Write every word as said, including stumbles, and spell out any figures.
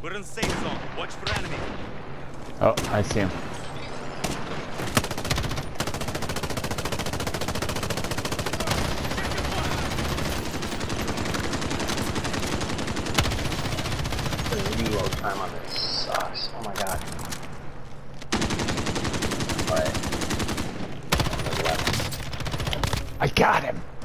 We're in safe zone. Watch for enemy. Oh, I see him. The reload time on this sucks. Oh my god. Alright. On the left. I got him.